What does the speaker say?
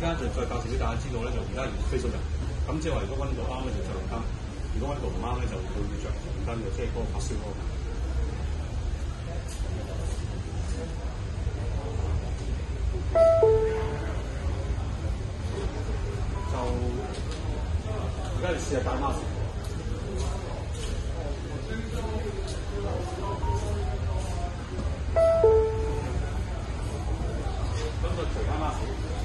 家就再教示俾大家知道咧，就而家要飛速入，咁即係話如果温度啱咧就着紅燈，如果温度唔啱咧就會着紅燈嘅，即係嗰個發燒嗰個。就而家你試下戴 mask。咁就除翻 mask。